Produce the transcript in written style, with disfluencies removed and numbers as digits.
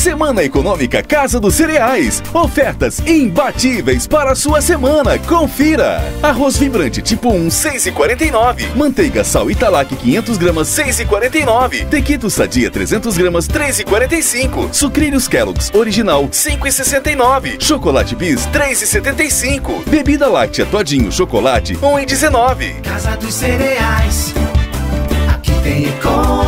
Semana Econômica Casa dos Cereais. Ofertas imbatíveis para a sua semana. Confira. Arroz vibrante tipo 1, 6,49. Manteiga sal Italac 500 gramas, 6,49. Tequito Sadia 300 gramas, 3,45. Sucrilhos Kellogg's Original, 5,69. Chocolate Bis, 3,75. Bebida láctea Todinho Chocolate, 1,19. Casa dos Cereais, aqui tem econômica.